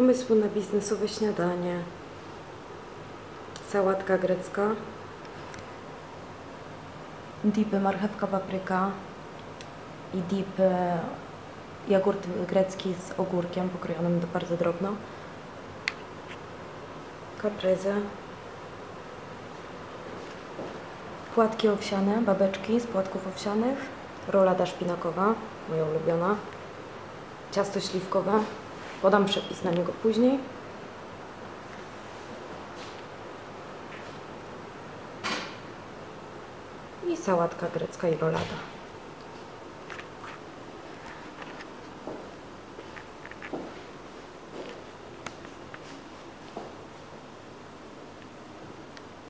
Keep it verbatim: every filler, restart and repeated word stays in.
Pomysły na biznesowe śniadanie. Sałatka grecka. Dipy marchewka, papryka. I dipy jogurt grecki z ogórkiem pokrojonym bardzo drobno. Caprese. Płatki owsiane, babeczki z płatków owsianych. Rolada szpinakowa, moja ulubiona. Ciasto śliwkowe. Podam przepis na niego później. I sałatka grecka i rolada.